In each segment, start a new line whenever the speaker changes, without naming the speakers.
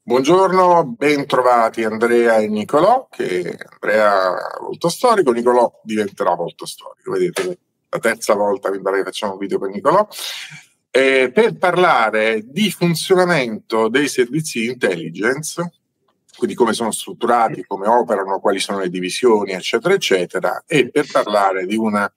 Buongiorno, ben trovati Andrea e Nicolò, che Andrea volto storico, Nicolò diventerà volto storico, vedete, la terza volta mi pare che facciamo un video per Nicolò, per parlare di funzionamento dei servizi di intelligence, quindi come sono strutturati, come operano, quali sono le divisioni, eccetera, eccetera, e per parlare di una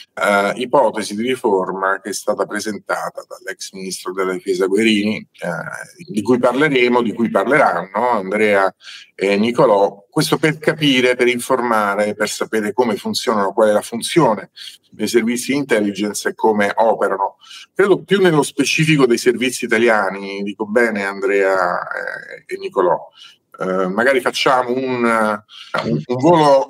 ipotesi di riforma che è stata presentata dall'ex ministro della difesa Guerini, di cui parleremo, di cui parleranno Andrea e Nicolò, questo per capire, per informare, per sapere come funzionano, qual è la funzione dei servizi di intelligence e come operano. Credo più nello specifico dei servizi italiani, dico bene Andrea e Nicolò. Magari facciamo un volo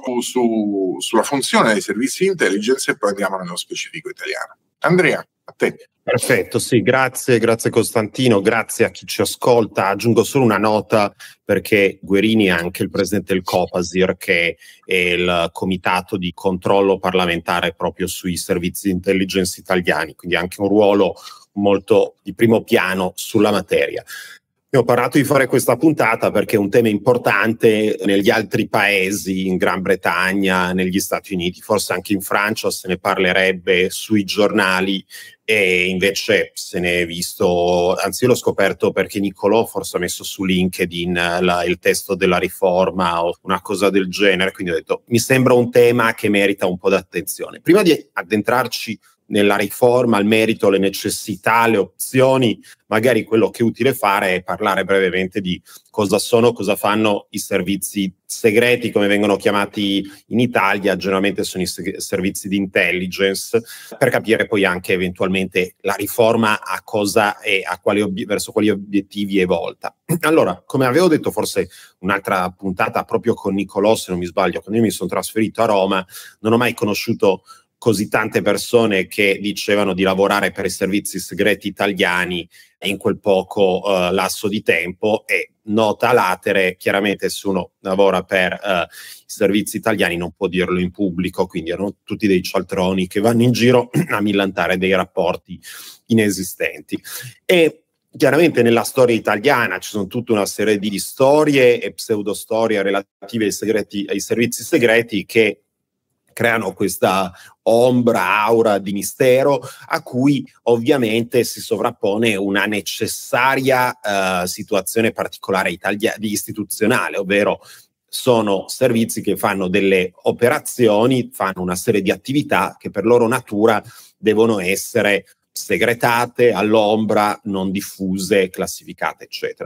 sulla funzione dei servizi di intelligence e poi andiamo nello specifico italiano. Andrea, a te.
Perfetto, sì, grazie Costantino, grazie a chi ci ascolta. Aggiungo solo una nota perché Guerini è anche il presidente del Copasir, che è il comitato di controllo parlamentare proprio sui servizi di intelligence italiani, quindi anche un ruolo molto di primo piano sulla materia. Ho parlato di fare questa puntata perché è un tema importante negli altri paesi, in Gran Bretagna, negli Stati Uniti, forse anche in Francia se ne parlerebbe sui giornali e invece se ne è visto, anzi io l'ho scoperto perché Nicolò forse ha messo su LinkedIn il testo della riforma o una cosa del genere, quindi ho detto mi sembra un tema che merita un po' d'attenzione. Prima di addentrarci nella riforma, al merito, le necessità, le opzioni, magari quello che è utile fare è parlare brevemente di cosa sono, cosa fanno i servizi segreti, come vengono chiamati in Italia, generalmente sono i servizi di intelligence, per capire poi anche eventualmente la riforma a cosa e a verso quali obiettivi è volta. Allora, come avevo detto forse un'altra puntata proprio con Nicolò, se non mi sbaglio, quando io mi sono trasferito a Roma, non ho mai conosciuto così tante persone che dicevano di lavorare per i servizi segreti italiani in quel poco lasso di tempo, e nota latere, chiaramente se uno lavora per i servizi italiani non può dirlo in pubblico, quindi erano tutti dei cialtroni che vanno in giro a millantare dei rapporti inesistenti. E chiaramente nella storia italiana ci sono tutta una serie di storie e pseudostorie relative ai servizi segreti che creano questa ombra, aura di mistero a cui ovviamente si sovrappone una necessaria situazione particolare istituzionale, ovvero sono servizi che fanno delle operazioni, fanno una serie di attività che per loro natura devono essere segretate, all'ombra, non diffuse, classificate, eccetera.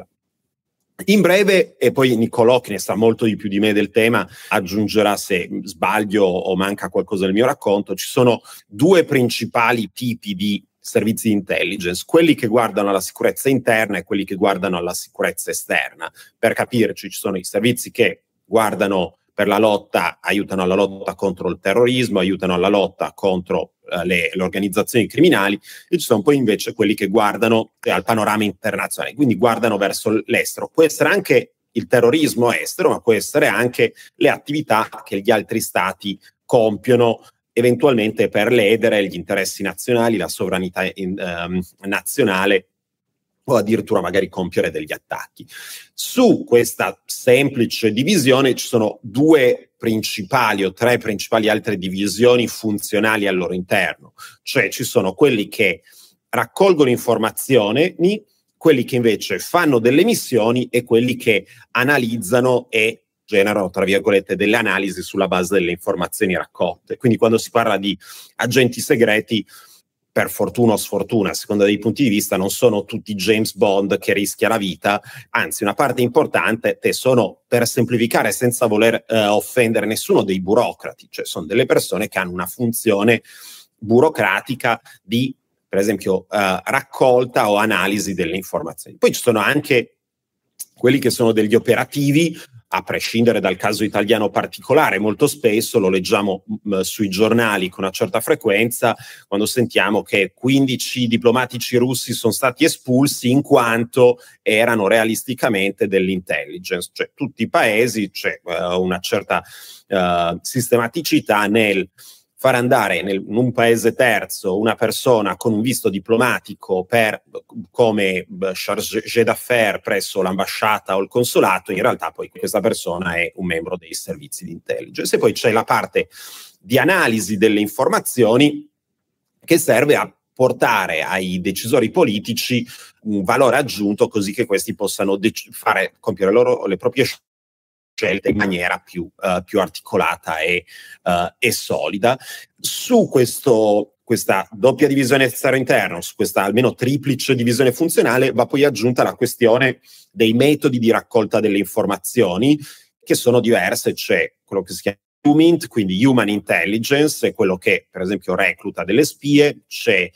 In breve, e poi Nicolò, che ne sa molto di più di me del tema, aggiungerà se sbaglio o manca qualcosa del mio racconto, ci sono due principali tipi di servizi di intelligence, quelli che guardano alla sicurezza interna e quelli che guardano alla sicurezza esterna. Per capirci, ci sono i servizi che guardano per la lotta, aiutano alla lotta contro il terrorismo, aiutano alla lotta contro le organizzazioni criminali, e ci sono poi invece quelli che guardano al panorama internazionale, quindi guardano verso l'estero. Può essere anche il terrorismo estero, ma può essere anche le attività che gli altri stati compiono eventualmente per ledere gli interessi nazionali, la sovranità nazionale, o addirittura magari compiere degli attacchi. Su questa semplice divisione ci sono due principali o tre principali altre divisioni funzionali al loro interno, cioè ci sono quelli che raccolgono informazioni, quelli che invece fanno delle missioni e quelli che analizzano e generano, tra virgolette, delle analisi sulla base delle informazioni raccolte. Quindi quando si parla di agenti segreti, per fortuna o sfortuna, a seconda dei punti di vista, non sono tutti James Bond che rischia la vita, anzi una parte importante sono, per semplificare senza voler offendere nessuno, dei burocrati, cioè sono delle persone che hanno una funzione burocratica di, per esempio, raccolta o analisi delle informazioni. Poi ci sono anche quelli che sono degli operativi, a prescindere dal caso italiano particolare. Molto spesso lo leggiamo sui giornali con una certa frequenza quando sentiamo che 15 diplomatici russi sono stati espulsi in quanto erano realisticamente dell'intelligence. Cioè tutti i paesi c'è una certa sistematicità nel fare andare in un paese terzo una persona con un visto diplomatico come chargé d'affaires presso l'ambasciata o il consolato, in realtà poi questa persona è un membro dei servizi di intelligence. E poi c'è la parte di analisi delle informazioni che serve a portare ai decisori politici un valore aggiunto, così che questi possano compiere le proprie scelte in maniera più articolata e solida. Su questa doppia divisione estero-interno, su questa almeno triplice divisione funzionale, va poi aggiunta la questione dei metodi di raccolta delle informazioni, che sono diverse. C'è quello che si chiama HUMINT, quindi Human Intelligence, è quello che per esempio recluta delle spie, c'è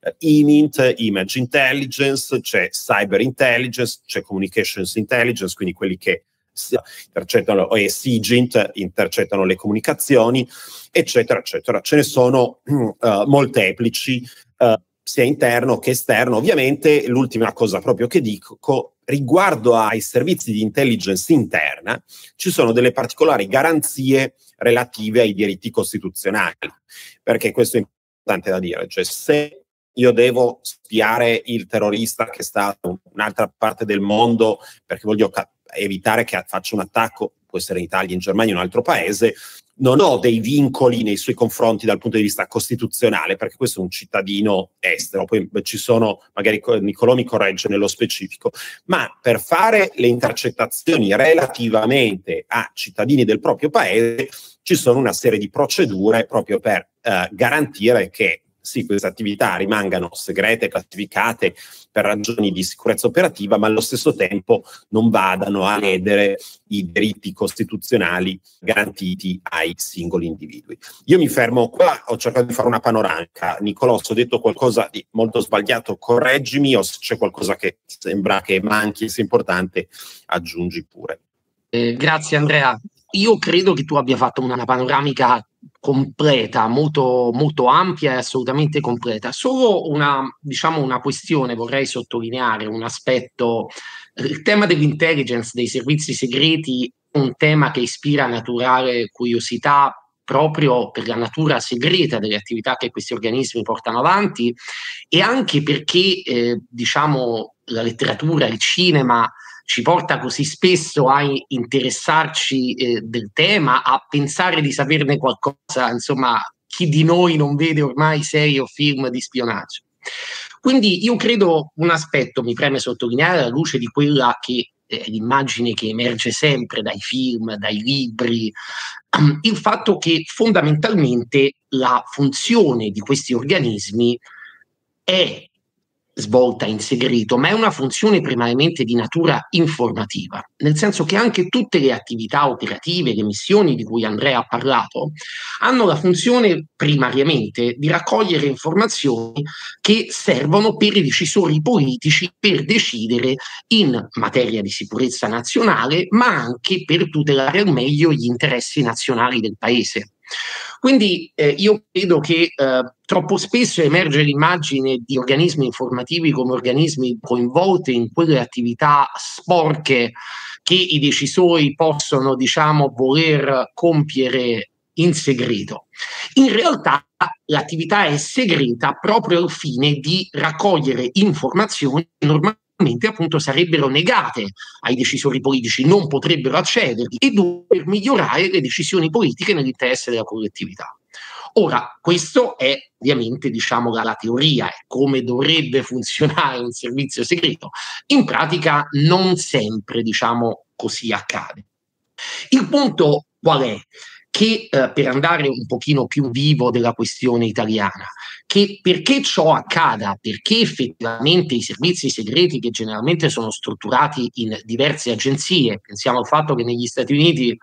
IMINT, Image Intelligence, c'è Cyber Intelligence, c'è Communications Intelligence, quindi quelli che intercettano, e SIGINT, intercettano le comunicazioni, eccetera, eccetera. Ce ne sono molteplici, sia interno che esterno. Ovviamente l'ultima cosa proprio che dico, riguardo ai servizi di intelligence interna, ci sono delle particolari garanzie relative ai diritti costituzionali, perché questo è importante da dire, cioè se io devo spiare il terrorista che sta in un'altra parte del mondo perché voglio evitare che faccia un attacco, può essere in Italia, in Germania, in un altro paese, non ho dei vincoli nei suoi confronti dal punto di vista costituzionale, perché questo è un cittadino estero. Poi ci sono, magari Nicolò mi corregge nello specifico, ma per fare le intercettazioni relativamente a cittadini del proprio paese ci sono una serie di procedure proprio per garantire che sì, queste attività rimangano segrete, classificate per ragioni di sicurezza operativa, ma allo stesso tempo non vadano a ledere i diritti costituzionali garantiti ai singoli individui. Io mi fermo qua, ho cercato di fare una panoramica. Nicolò, se ho detto qualcosa di molto sbagliato, correggimi, o se c'è qualcosa che sembra che manchi, sia importante, aggiungi pure.
Grazie Andrea. Io credo che tu abbia fatto una panoramica completa, molto, molto ampia e assolutamente completa. Solo una questione vorrei sottolineare, un aspetto. Il tema dell'intelligence, dei servizi segreti, è un tema che ispira naturale curiosità proprio per la natura segreta delle attività che questi organismi portano avanti, e anche perché la letteratura, il cinema ci porta così spesso a interessarci del tema, a pensare di saperne qualcosa. Insomma, chi di noi non vede ormai serie o film di spionaggio? Quindi io credo un aspetto mi preme sottolineare alla luce di quella che è l'immagine che emerge sempre dai film, dai libri, il fatto che fondamentalmente la funzione di questi organismi è svolta in segreto, ma è una funzione primariamente di natura informativa, nel senso che anche tutte le attività operative, le missioni di cui Andrea ha parlato, hanno la funzione primariamente di raccogliere informazioni che servono per i decisori politici per decidere in materia di sicurezza nazionale, ma anche per tutelare al meglio gli interessi nazionali del paese. Quindi io credo che troppo spesso emerge l'immagine di organismi informativi come organismi coinvolti in quelle attività sporche che i decisori possono, voler compiere in segreto. In realtà l'attività è segreta proprio al fine di raccogliere informazioni che normalmente appunto sarebbero negate ai decisori politici, non potrebbero accedervi, e per migliorare le decisioni politiche nell'interesse della collettività. Ora, questo è ovviamente la teoria, è come dovrebbe funzionare un servizio segreto. In pratica non sempre così accade. Il punto qual è? Che per andare un pochino più vivo della questione italiana, che perché ciò accada, perché effettivamente i servizi segreti, che generalmente sono strutturati in diverse agenzie, pensiamo al fatto che negli Stati Uniti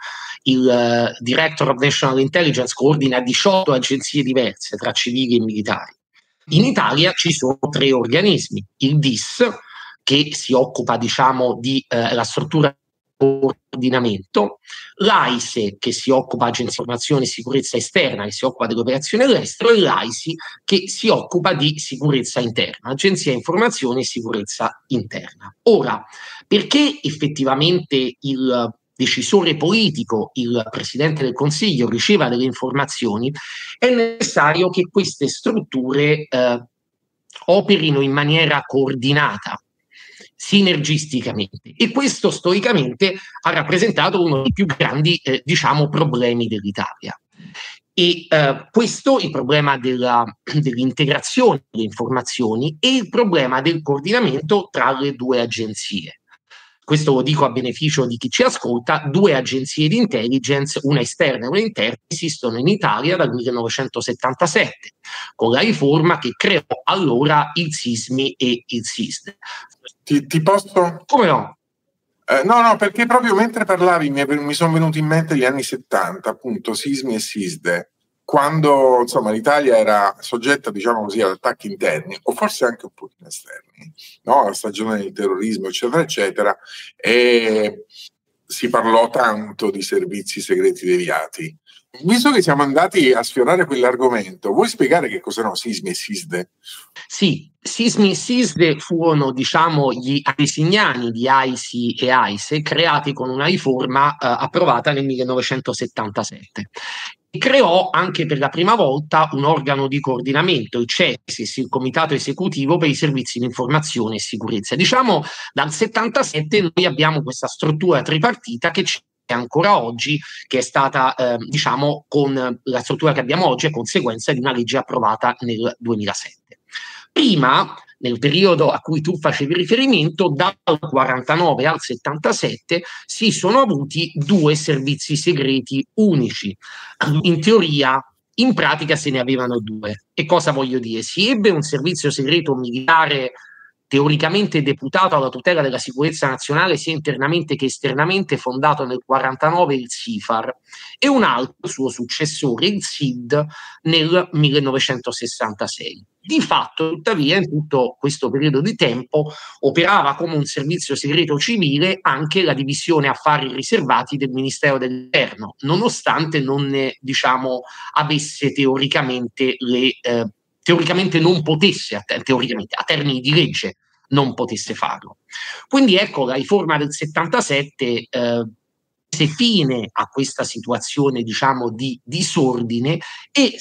il Director of National Intelligence coordina 18 agenzie diverse tra civili e militari. In Italia ci sono 3 organismi: il DIS, che si occupa di la struttura coordinamento, l'AISE, che si occupa di informazione e sicurezza esterna, che si occupa delle operazioni all'estero, e l'AISI, che si occupa di sicurezza interna, Agenzia Informazione e Sicurezza Interna. Ora, perché effettivamente il decisore politico, il Presidente del Consiglio, riceva delle informazioni, è necessario che queste strutture operino in maniera coordinata, sinergisticamente, e questo storicamente ha rappresentato uno dei più grandi problemi dell'Italia. E questo, il problema dell'integrazione delle informazioni e il problema del coordinamento tra le due agenzie. Questo lo dico a beneficio di chi ci ascolta: due agenzie di intelligence, una esterna e una interna, esistono in Italia dal 1977, con la riforma che creò allora il SISMI e il SISDE.
Ti posso?
Come no?
No, perché proprio mentre parlavi mi sono venuti in mente gli anni 70, appunto, SISMI e SISDE, quando insomma l'Italia era soggetta, diciamo così, ad attacchi interni, o forse anche un po' esterni, no? La stagione del terrorismo, eccetera, eccetera, e si parlò tanto di servizi segreti deviati. Visto che siamo andati a sfiorare quell'argomento, vuoi spiegare che cos'erano SISMI e SISDE?
Sì, SISMI e SISDE furono, diciamo, gli antesignani di AISI e AISE, creati con una riforma approvata nel 1977. E creò anche per la prima volta un organo di coordinamento, il CESIS, il Comitato Esecutivo per i Servizi di Informazione e Sicurezza. Diciamo, dal 77 noi abbiamo questa struttura tripartita che c'è ancora oggi, che è stata, con la struttura che abbiamo oggi, è conseguenza di una legge approvata nel 2007. Prima, nel periodo a cui tu facevi riferimento, dal 49 al 77 si sono avuti due servizi segreti unici. In teoria, in pratica se ne avevano due. E cosa voglio dire? Si ebbe un servizio segreto militare teoricamente deputato alla tutela della sicurezza nazionale sia internamente che esternamente, fondato nel 49, il SIFAR, e un altro suo successore, il SID, nel 1966. Di fatto, tuttavia, in tutto questo periodo di tempo operava come un servizio segreto civile anche la divisione affari riservati del Ministero dell'Interno, nonostante non ne, avesse teoricamente non potesse, teoricamente, a termini di legge, non potesse farlo. Quindi ecco, la riforma del 77 mise fine a questa situazione, di disordine, e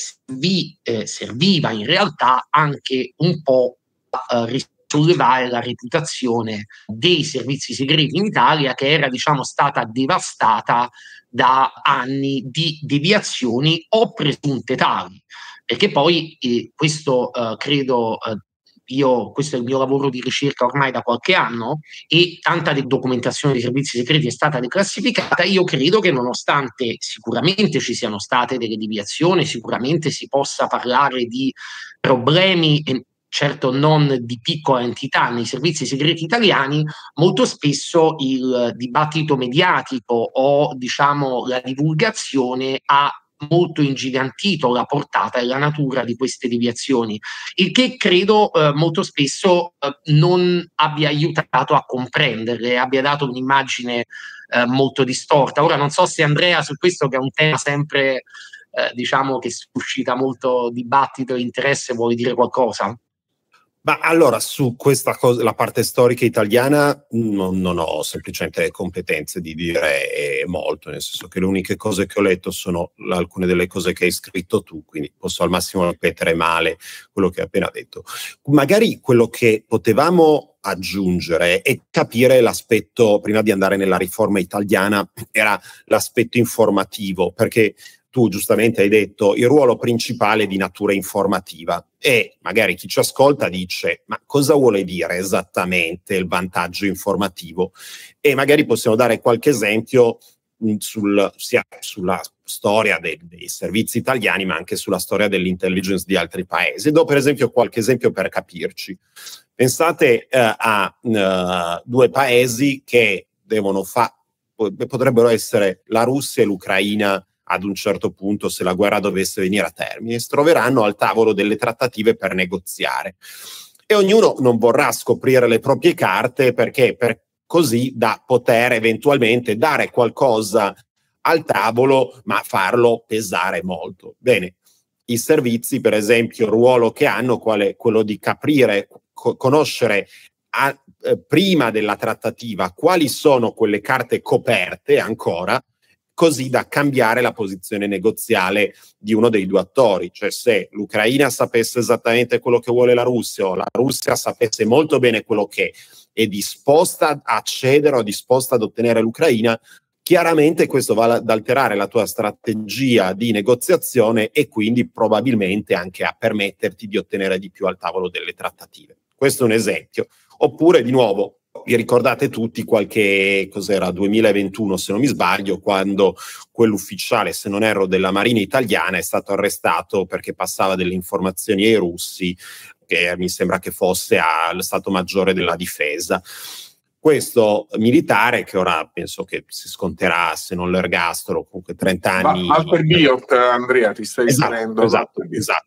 serviva in realtà anche un po' a risollevare la reputazione dei servizi segreti in Italia, che era, stata devastata da anni di deviazioni o presunte tali. Perché poi questo credo, questo è il mio lavoro di ricerca ormai da qualche anno, e tanta documentazione dei servizi segreti è stata declassificata. Io credo che, nonostante sicuramente ci siano state delle deviazioni, sicuramente si possa parlare di problemi, certo non di piccola entità, nei servizi segreti italiani, molto spesso il dibattito mediatico o la divulgazione ha molto ingigantito la portata e la natura di queste deviazioni, il che credo molto spesso non abbia aiutato a comprenderle, abbia dato un'immagine molto distorta. Ora non so se Andrea, su questo, che è un tema sempre che suscita molto dibattito e interesse, vuoi dire qualcosa?
Ma allora, su questa cosa, la parte storica italiana, non ho semplicemente le competenze di dire molto, nel senso che le uniche cose che ho letto sono alcune delle cose che hai scritto tu, quindi posso al massimo ripetere male quello che hai appena detto. Magari quello che potevamo aggiungere e capire l'aspetto, prima di andare nella riforma italiana, era l'aspetto informativo, perché tu giustamente hai detto il ruolo principale di natura informativa, e magari chi ci ascolta dice: ma cosa vuole dire esattamente il vantaggio informativo? E magari possiamo dare qualche esempio sia sulla storia dei servizi italiani, ma anche sulla storia dell'intelligence di altri paesi. Do per esempio qualche esempio per capirci. Pensate a due paesi che potrebbero essere la Russia e l'Ucraina ad un certo punto, se la guerra dovesse venire a termine. Si troveranno al tavolo delle trattative per negoziare, e ognuno non vorrà scoprire le proprie carte, perché così da poter eventualmente dare qualcosa al tavolo, ma farlo pesare molto. Bene, i servizi, per esempio, il ruolo che hanno, quello di capire, conoscere prima della trattativa quali sono quelle carte coperte ancora, così da cambiare la posizione negoziale di uno dei due attori. Cioè, se l'Ucraina sapesse esattamente quello che vuole la Russia, o la Russia sapesse molto bene quello che è disposta a cedere o disposta ad ottenere l'Ucraina, chiaramente questo va ad alterare la tua strategia di negoziazione e quindi probabilmente anche a permetterti di ottenere di più al tavolo delle trattative. Questo è un esempio. Oppure, di nuovo, vi ricordate tutti cos'era, 2021 se non mi sbaglio, quando quell'ufficiale, se non erro, della Marina italiana è stato arrestato perché passava delle informazioni ai russi, che mi sembra che fosse allo Stato Maggiore della Difesa. Questo militare, che ora penso che si sconterà, se non l'ergastolo, comunque 30 anni.
Walter Biot, Andrea, ti stai riferendo?
Esatto.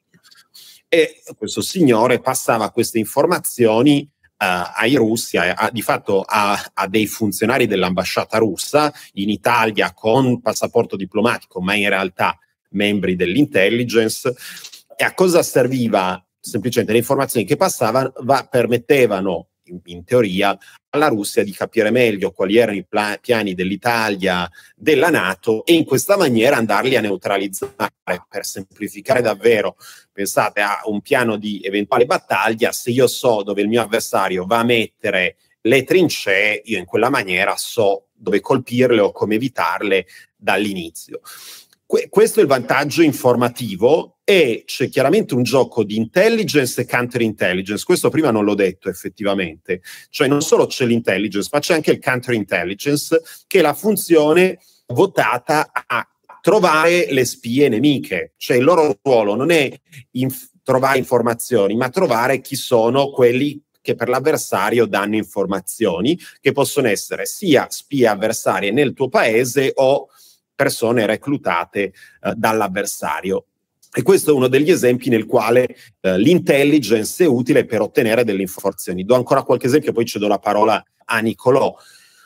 E questo signore passava queste informazioni ai russi, di fatto a dei funzionari dell'ambasciata russa in Italia con passaporto diplomatico, ma in realtà membri dell'intelligence. E a cosa serviva? Semplicemente le informazioni che passavano permettevano, in teoria, alla Russia di capire meglio quali erano i piani dell'Italia, della NATO, e in questa maniera andarli a neutralizzare. Per semplificare davvero, pensate a un piano di eventuale battaglia: se io so dove il mio avversario va a mettere le trincee, io in quella maniera so dove colpirle o come evitarle dall'inizio. Questo è il vantaggio informativo, e c'è chiaramente un gioco di intelligence e counterintelligence. Questo prima non l'ho detto effettivamente, cioè non solo c'è l'intelligence, ma c'è anche il counterintelligence, che è la funzione votata a trovare le spie nemiche. Cioè il loro ruolo non è trovare informazioni, ma trovare chi sono quelli che per l'avversario danno informazioni, che possono essere sia spie avversarie nel tuo paese o persone reclutate dall'avversario. E questo è uno degli esempi nel quale l'intelligence è utile per ottenere delle informazioni. Do ancora qualche esempio, poi cedo la parola a Nicolò.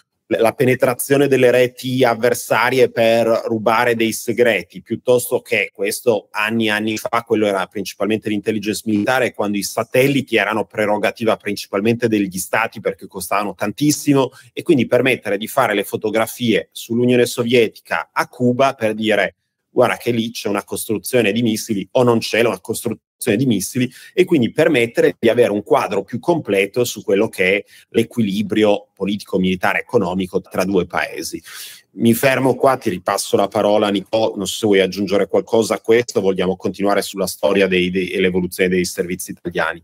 La penetrazione delle reti avversarie per rubare dei segreti, piuttosto che, questo anni e anni fa, quello era principalmente l'intelligence militare, quando i satelliti erano prerogativa principalmente degli stati perché costavano tantissimo, e quindi permettere di fare le fotografie sull'Unione Sovietica a Cuba per dire: guarda che lì c'è una costruzione di missili, o non c'è una costruzione di missili, e quindi permettere di avere un quadro più completo su quello che è l'equilibrio politico, militare, economico tra due paesi. Mi fermo qua, ti ripasso la parola, Nico. Non so se vuoi aggiungere qualcosa a questo, vogliamo continuare sulla storia e l'evoluzione dei servizi italiani.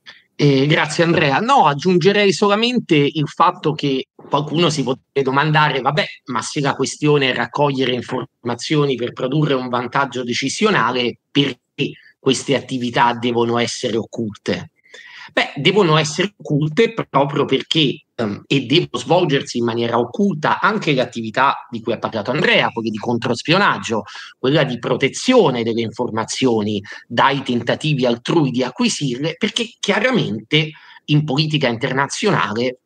Grazie Andrea. No, aggiungerei solamente il fatto che qualcuno si potrebbe domandare: vabbè, ma se la questione è raccogliere informazioni per produrre un vantaggio decisionale, perché queste attività devono essere occulte? Beh, devono essere occulte proprio perché e devono svolgersi in maniera occulta anche le attività di cui ha parlato Andrea, quelle di controspionaggio, quella di protezione delle informazioni dai tentativi altrui di acquisirle, perché chiaramente in politica internazionale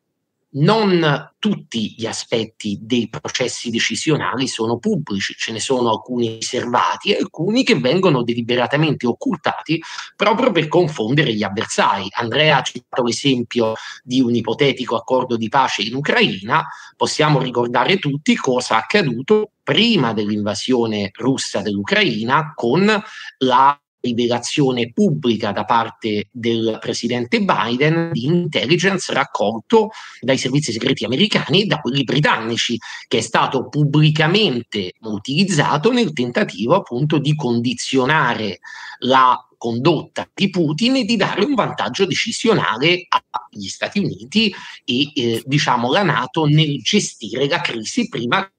non tutti gli aspetti dei processi decisionali sono pubblici, ce ne sono alcuni riservati e alcuni che vengono deliberatamente occultati proprio per confondere gli avversari. Andrea ha citato l'esempio di un ipotetico accordo di pace in Ucraina. Possiamo ricordare tutti cosa è accaduto prima dell'invasione russa dell'Ucraina, con la rivelazione pubblica da parte del presidente Biden di intelligence raccolto dai servizi segreti americani e da quelli britannici, che è stato pubblicamente utilizzato nel tentativo appunto di condizionare la condotta di Putin e di dare un vantaggio decisionale agli Stati Uniti e diciamo la NATO nel gestire la crisi prima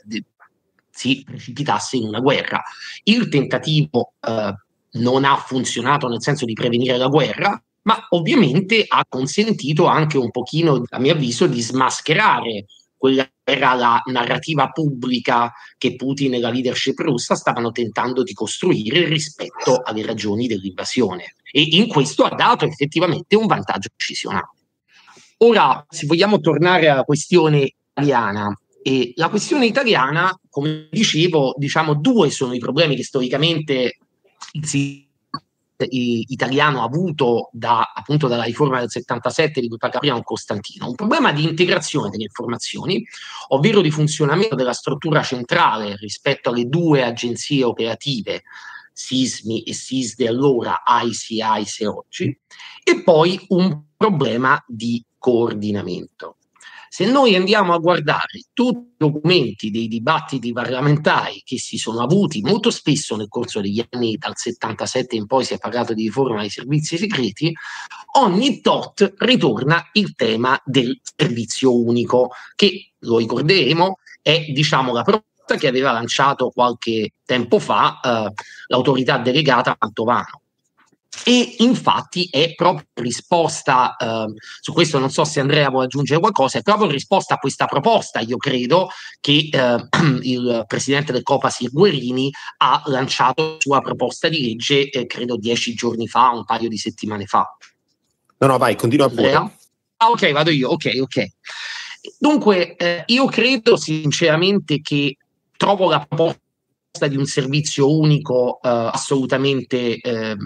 si precipitasse in una guerra. Il tentativo non ha funzionato nel senso di prevenire la guerra, ma ovviamente ha consentito anche un pochino, a mio avviso, di smascherare quella che era la narrativa pubblica che Putin e la leadership russa stavano tentando di costruire rispetto alle ragioni dell'invasione. E in questo ha dato effettivamente un vantaggio decisionale. Ora, se vogliamo tornare alla questione italiana, e la questione italiana, come dicevo, diciamo, due sono i problemi che storicamente si italiano avuto appunto dalla riforma del 77 di cui parla prima Costantino, un problema di integrazione delle informazioni, ovvero di funzionamento della struttura centrale rispetto alle due agenzie operative, SISMI e SISDE allora, AISI e AISE oggi, e poi un problema di coordinamento. Se noi andiamo a guardare tutti i documenti dei dibattiti parlamentari che si sono avuti molto spesso nel corso degli anni, dal 77 in poi si è parlato di riforma dei servizi segreti, ogni tot ritorna il tema del servizio unico, che, lo ricorderemo, è la proposta che aveva lanciato qualche tempo fa l'autorità delegata Mantovano. E infatti è proprio risposta, su questo non so se Andrea vuole aggiungere qualcosa, è proprio risposta a questa proposta, io credo, che il presidente del Copasir Guerini ha lanciato la sua proposta di legge, credo 10 giorni fa, un paio di settimane fa.
No, vai, continua
Andrea?
pure.
Ok, vado io, ok. Dunque, io credo sinceramente che trovo la proposta di un servizio unico assolutamente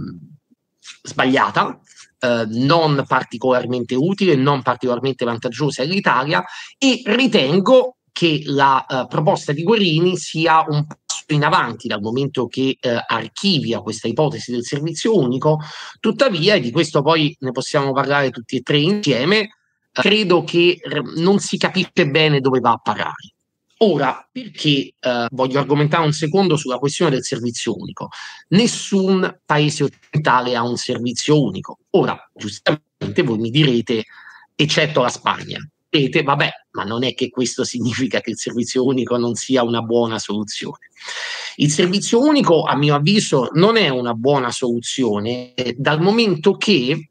sbagliata, non particolarmente utile, non particolarmente vantaggiosa all'Italia, e ritengo che la proposta di Guerini sia un passo in avanti dal momento che archivia questa ipotesi del servizio unico. Tuttavia, e di questo poi ne possiamo parlare tutti e tre insieme, credo che non si capisce bene dove va a parare. Ora, perché voglio argomentare un secondo sulla questione del servizio unico? Nessun paese occidentale ha un servizio unico. Ora, giustamente voi mi direte, eccetto la Spagna, direte, vabbè, ma non è che questo significa che il servizio unico non sia una buona soluzione. Il servizio unico, a mio avviso, non è una buona soluzione dal momento che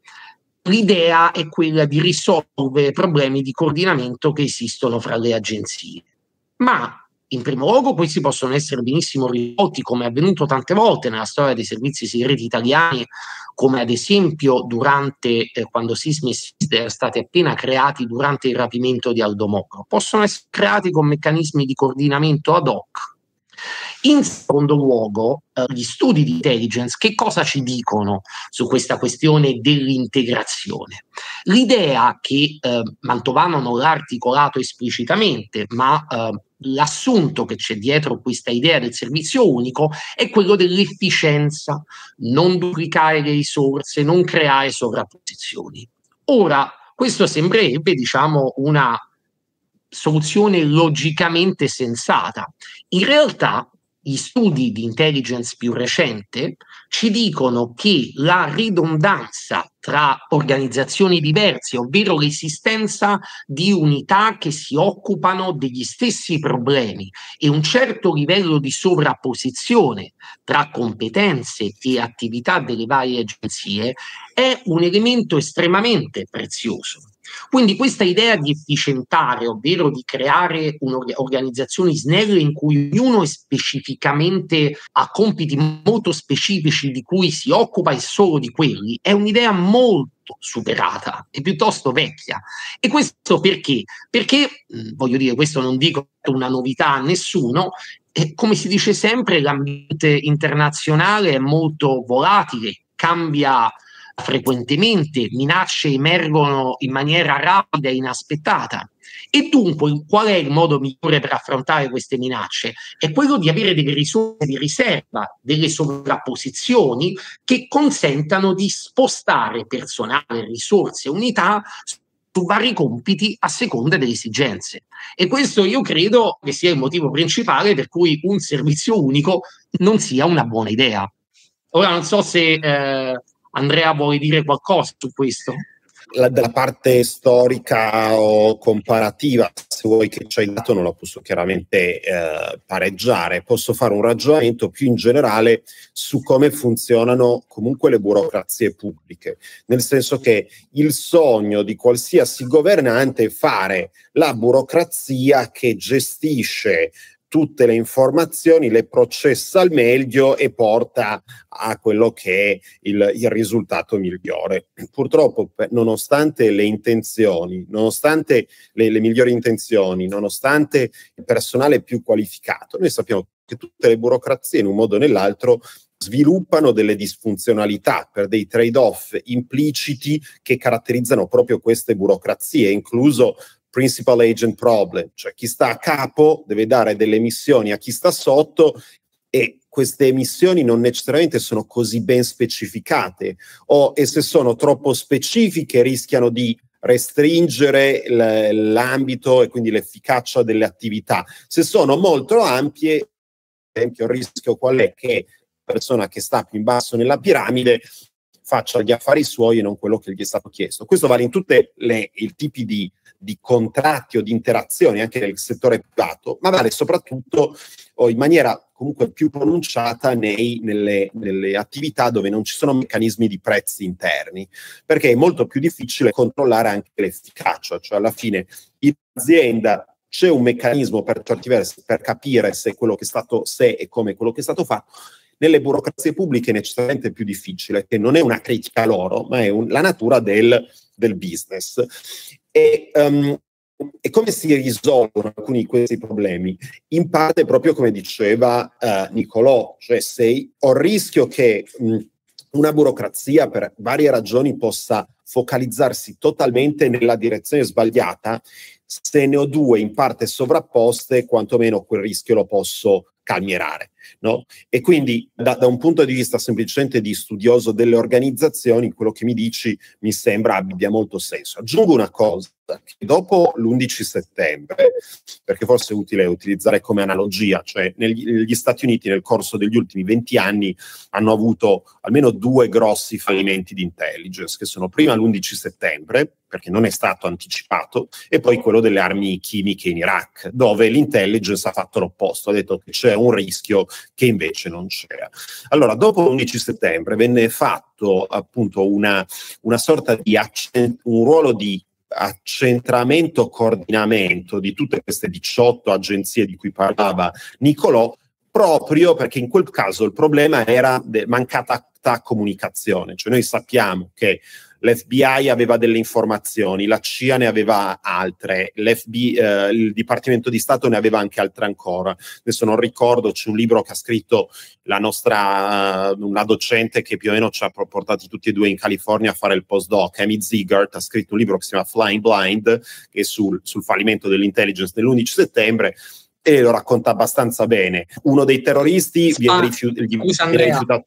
l'idea è quella di risolvere problemi di coordinamento che esistono fra le agenzie. Ma in primo luogo questi possono essere benissimo risolti, come è avvenuto tante volte nella storia dei servizi segreti italiani, come ad esempio durante quando SISMI e SISDE erano stati appena creati durante il rapimento di Aldo Moro. Possono essere creati con meccanismi di coordinamento ad hoc. In secondo luogo, gli studi di intelligence che cosa ci dicono su questa questione dell'integrazione? L'idea che Mantovano non l'ha articolato esplicitamente, ma l'assunto che c'è dietro questa idea del servizio unico è quello dell'efficienza, non duplicare le risorse, non creare sovrapposizioni. Ora, questo sembrerebbe, una soluzione logicamente sensata. In realtà, gli studi di intelligence più recente ci dicono che la ridondanza tra organizzazioni diverse, ovvero l'esistenza di unità che si occupano degli stessi problemi e un certo livello di sovrapposizione tra competenze e attività delle varie agenzie, è un elemento estremamente prezioso. Quindi questa idea di efficientare, ovvero di creare organizzazioni snelle in cui ognuno è specificamente ha compiti molto specifici di cui si occupa e solo di quelli, è un'idea molto superata e piuttosto vecchia. E questo perché? Perché, voglio dire, questo non dico una novità a nessuno, come si dice sempre, l'ambiente internazionale è molto volatile, cambia frequentemente, minacce emergono in maniera rapida e inaspettata. E dunque, qual è il modo migliore per affrontare queste minacce? È quello di avere delle risorse di riserva, delle sovrapposizioni che consentano di spostare personale, risorse, unità su vari compiti a seconda delle esigenze. E questo io credo che sia il motivo principale per cui un servizio unico non sia una buona idea. Ora non so se Andrea vuoi dire qualcosa su questo?
Dalla parte storica o comparativa, se vuoi, che ci hai dato, non la posso chiaramente pareggiare. Posso fare un ragionamento più in generale su come funzionano comunque le burocrazie pubbliche, nel senso che il sogno di qualsiasi governante è fare la burocrazia che gestisce tutte le informazioni, le processa al meglio e porta a quello che è il risultato migliore. Purtroppo, nonostante le intenzioni, nonostante le migliori intenzioni, nonostante il personale più qualificato, noi sappiamo che tutte le burocrazie in un modo o nell'altro sviluppano delle disfunzionalità per dei trade-off impliciti che caratterizzano proprio queste burocrazie, incluso principal agent problem, cioè chi sta a capo deve dare delle missioni a chi sta sotto, e queste emissioni non necessariamente sono così ben specificate, e se sono troppo specifiche rischiano di restringere l'ambito e quindi l'efficacia delle attività. Se sono molto ampie, per esempio, il rischio qual è? Che la persona che sta più in basso nella piramide faccia gli affari suoi e non quello che gli è stato chiesto. Questo vale in tutti i tipi di contratti o di interazioni, anche nel settore privato, ma vale soprattutto in maniera comunque più pronunciata nelle attività dove non ci sono meccanismi di prezzi interni, perché è molto più difficile controllare anche l'efficacia, cioè alla fine in azienda c'è un meccanismo per certi versi per capire se e come quello che è stato fatto. Nelle burocrazie pubbliche è necessariamente più difficile, che non è una critica a loro, ma è la natura del business. E come si risolvono alcuni di questi problemi? In parte proprio come diceva Nicolò, cioè ho il rischio che una burocrazia per varie ragioni possa focalizzarsi totalmente nella direzione sbagliata. Se ne ho due in parte sovrapposte, quantomeno quel rischio lo posso calmierare, no? E quindi da un punto di vista semplicemente di studioso delle organizzazioni, quello che mi dici mi sembra abbia molto senso. Aggiungo una cosa, che dopo l'11 settembre, perché forse è utile utilizzare come analogia, cioè negli Stati Uniti nel corso degli ultimi 20 anni hanno avuto almeno 2 grossi fallimenti di intelligence, che sono prima l'11 settembre, perché non è stato anticipato, e poi quello delle armi chimiche in Iraq, dove l'intelligence ha fatto l'opposto, ha detto che c'è un rischio che invece non c'era. Allora, dopo l'11 settembre venne fatto appunto una sorta di un ruolo di accentramento, coordinamento di tutte queste 18 agenzie di cui parlava Nicolò, proprio perché in quel caso il problema era mancata comunicazione, cioè noi sappiamo che l'FBI aveva delle informazioni, la CIA ne aveva altre, il Dipartimento di Stato ne aveva anche altre ancora. Adesso non ricordo, c'è un libro che ha scritto una docente che più o meno ci ha portati tutti e due in California a fare il postdoc, Amy Ziegert, ha scritto un libro che si chiama Flying Blind, che è sul fallimento dell'intelligence dell'11 settembre, e lo racconta abbastanza bene. Uno dei terroristi viene rifiutato.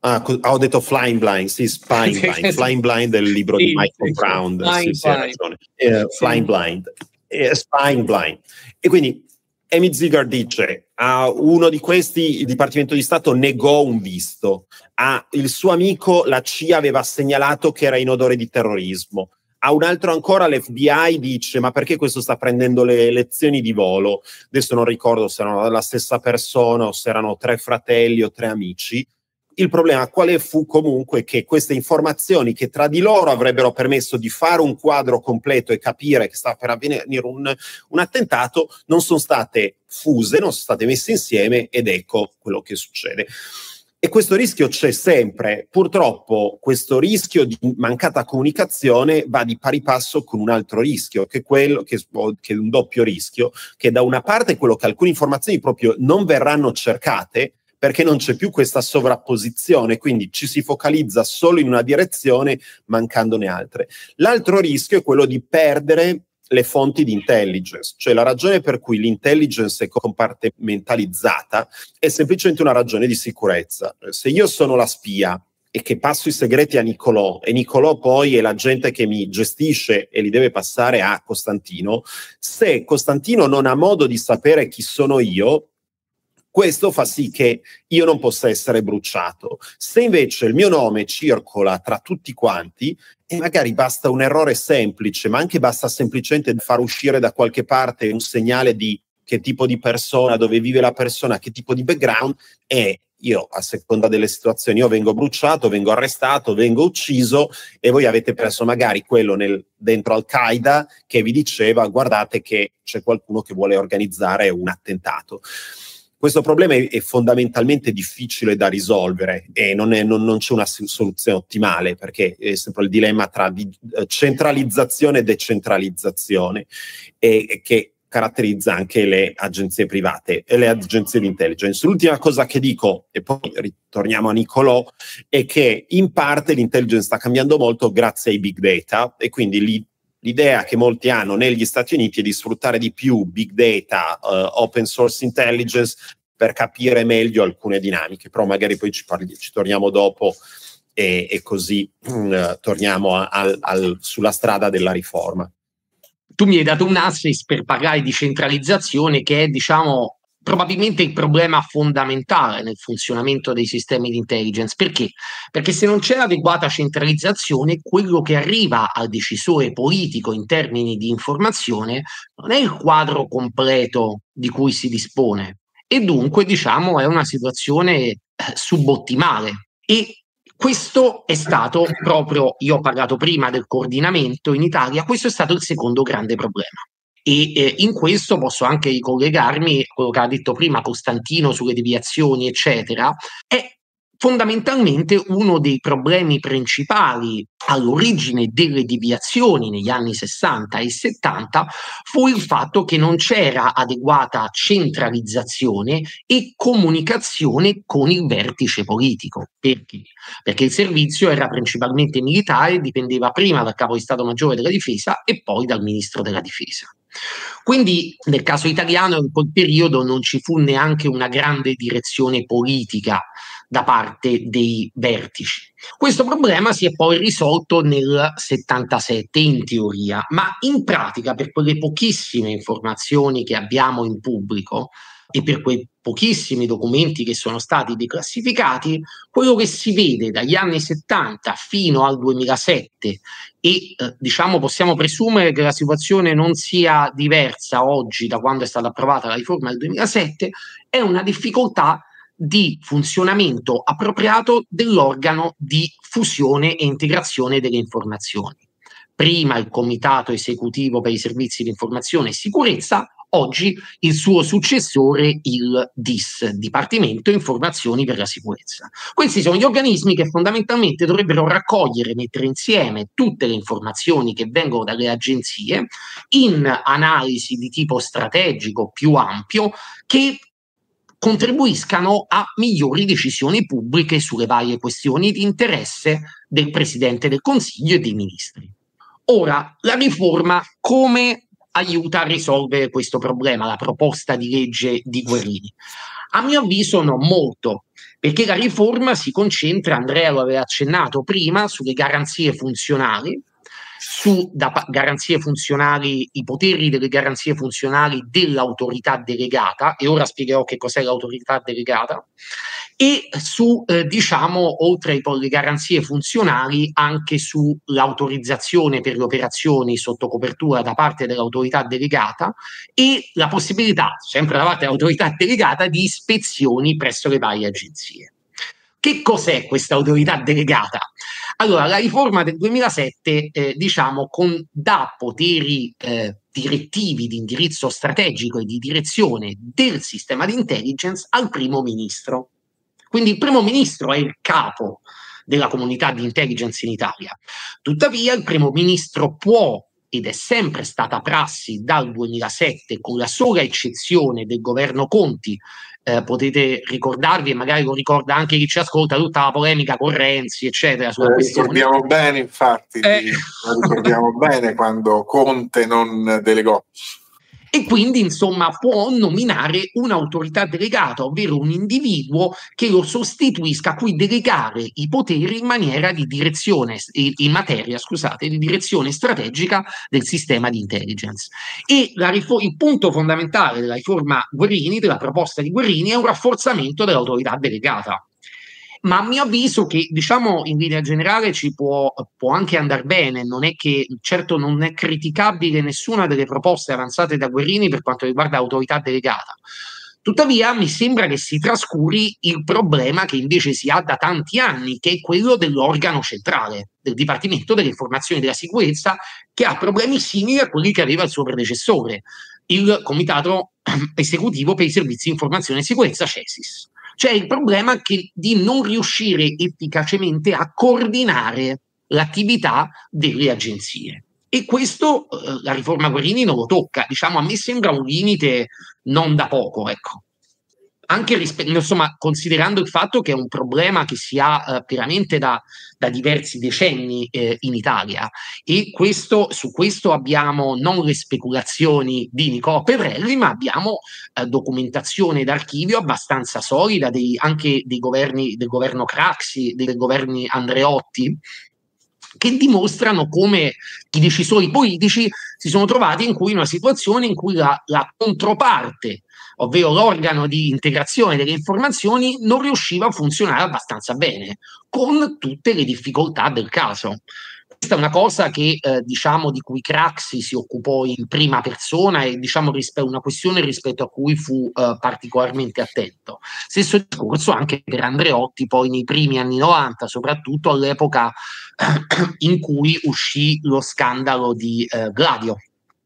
Ho detto Flying Blind, sì, Spying Blind. Flying Blind è il libro di Michael Brown, sì, hai ragione. Flying Blind, Spying Blind. E quindi Amy Ziegert dice, a uno di questi il Dipartimento di Stato negò un visto, il suo amico la CIA aveva segnalato che era in odore di terrorismo, a un altro ancora l'FBI dice, ma perché questo sta prendendo le lezioni di volo? Adesso non ricordo se erano la stessa persona o se erano 3 fratelli o 3 amici. Il problema quale fu comunque che queste informazioni che tra di loro avrebbero permesso di fare un quadro completo e capire che sta per avvenire un attentato non sono state fuse, non sono state messe insieme, ed ecco quello che succede. E questo rischio c'è sempre. Purtroppo questo rischio di mancata comunicazione va di pari passo con un altro rischio, che è quello che è un doppio rischio, che da una parte è quello che alcune informazioni proprio non verranno cercate, perché non c'è più questa sovrapposizione, quindi ci si focalizza solo in una direzione, mancandone altre. L'altro rischio è quello di perdere le fonti di intelligence, cioè la ragione per cui l'intelligence è compartimentalizzata è semplicemente una ragione di sicurezza. Se io sono la spia e che passo i segreti a Nicolò, e Nicolò poi è l'agente che mi gestisce e li deve passare a Costantino, se Costantino non ha modo di sapere chi sono io, questo fa sì che io non possa essere bruciato. Se invece il mio nome circola tra tutti quanti, e magari basta un errore semplice, ma anche basta semplicemente far uscire da qualche parte un segnale di che tipo di persona, dove vive la persona, che tipo di background, e io, a seconda delle situazioni, io vengo bruciato, vengo arrestato, vengo ucciso, e voi avete perso magari quello dentro Al-Qaeda che vi diceva guardate che c'è qualcuno che vuole organizzare un attentato. Questo problema è fondamentalmente difficile da risolvere e non c'è una soluzione ottimale, perché è sempre il dilemma tra centralizzazione e decentralizzazione, e che caratterizza anche le agenzie private e le agenzie di intelligence. L'ultima cosa che dico, e poi ritorniamo a Nicolò, è che in parte l'intelligence sta cambiando molto grazie ai big data, e quindi l'idea che molti hanno negli Stati Uniti è di sfruttare di più big data, open source intelligence, per capire meglio alcune dinamiche, però magari poi ci torniamo dopo e così torniamo sulla strada della riforma.
Tu mi hai dato un assist per parlare di centralizzazione, che è, diciamo, probabilmente il problema fondamentale nel funzionamento dei sistemi di intelligence. Perché? Perché se non c'è adeguata centralizzazione, quello che arriva al decisore politico in termini di informazione non è il quadro completo di cui si dispone, e dunque, diciamo, è una situazione subottimale. E questo è stato proprio, io ho parlato prima del coordinamento in Italia, questo è stato il secondo grande problema. E in questo posso anche ricollegarmi a quello che ha detto prima Costantino sulle deviazioni, eccetera. È fondamentalmente uno dei problemi principali all'origine delle deviazioni negli anni 60 e 70 fu il fatto che non c'era adeguata centralizzazione e comunicazione con il vertice politico. Perché? Perché il servizio era principalmente militare, dipendeva prima dal capo di Stato Maggiore della Difesa e poi dal Ministro della Difesa. Quindi nel caso italiano in quel periodo non ci fu neanche una grande direzione politica da parte dei vertici. Questo problema si è poi risolto nel 77 in teoria, ma in pratica, per quelle pochissime informazioni che abbiamo in pubblico e per quei pochissimi documenti che sono stati declassificati, quello che si vede dagli anni 70 fino al 2007, e diciamo possiamo presumere che la situazione non sia diversa oggi da quando è stata approvata la riforma del 2007, è una difficoltà di funzionamento appropriato dell'organo di fusione e integrazione delle informazioni. Prima il Comitato Esecutivo per i Servizi di Informazione e Sicurezza, oggi il suo successore, il DIS, Dipartimento Informazioni per la Sicurezza. Questi sono gli organismi che fondamentalmente dovrebbero raccogliere e mettere insieme tutte le informazioni che vengono dalle agenzie in analisi di tipo strategico più ampio, che contribuiscano a migliori decisioni pubbliche sulle varie questioni di interesse del Presidente del Consiglio e dei ministri. Ora, la riforma come aiuta a risolvere questo problema, la proposta di legge di Guerini? A mio avviso non molto, perché la riforma si concentra, Andrea lo aveva accennato prima, sulle garanzie funzionali, garanzie funzionali, i poteri delle garanzie funzionali dell'autorità delegata, e ora spiegherò che cos'è l'autorità delegata, e su, diciamo, oltre alle garanzie funzionali, anche sull'autorizzazione per le operazioni sotto copertura da parte dell'autorità delegata e la possibilità, sempre da parte dell'autorità delegata, di ispezioni presso le varie agenzie. Che cos'è questa autorità delegata? Allora, la riforma del 2007, diciamo, dà poteri direttivi di indirizzo strategico e di direzione del sistema di intelligence al primo ministro. Quindi il primo ministro è il capo della comunità di intelligence in Italia. Tuttavia il primo ministro può, ed è sempre stata prassi dal 2007, con la sola eccezione del governo Conti, potete ricordarvi, e magari lo ricorda anche chi ci ascolta, tutta la polemica con Renzi, eccetera, sulla questione.
Ricordiamo bene, infatti, ricordiamo bene quando Conte non delegò.
E quindi, insomma, può nominare un'autorità delegata, ovvero un individuo che lo sostituisca, a cui delegare i poteri in maniera di direzione, in materia, scusate, di direzione strategica del sistema di intelligence. E il punto fondamentale della riforma Guerini, della proposta di Guerini, è un rafforzamento dell'autorità delegata. Ma a mio avviso, che diciamo in linea generale ci può anche andare bene, non è che, certo, non è criticabile nessuna delle proposte avanzate da Guerini per quanto riguarda l'autorità delegata. Tuttavia mi sembra che si trascuri il problema che invece si ha da tanti anni, che è quello dell'organo centrale, del Dipartimento delle Informazioni della Sicurezza, che ha problemi simili a quelli che aveva il suo predecessore, il Comitato Esecutivo per i Servizi di Informazione e Sicurezza, CESIS. C'è il problema di non riuscire efficacemente a coordinare l'attività delle agenzie. E questo la riforma Guerini non lo tocca, diciamo, a me sembra un limite non da poco, ecco. Anche insomma, considerando il fatto che è un problema che si ha veramente da diversi decenni in Italia, e su questo abbiamo non le speculazioni di Nicolò Pevrelli, ma abbiamo documentazione d'archivio abbastanza solida anche del governo Craxi, dei governi Andreotti, che dimostrano come i decisori politici si sono trovati in una situazione in cui la controparte, ovvero l'organo di integrazione delle informazioni, non riusciva a funzionare abbastanza bene, con tutte le difficoltà del caso. Questa è una cosa che, diciamo, di cui Craxi si occupò in prima persona e, diciamo, una questione rispetto a cui fu particolarmente attento. Stesso discorso anche per Andreotti, poi nei primi anni 90, soprattutto all'epoca in cui uscì lo scandalo di Gladio.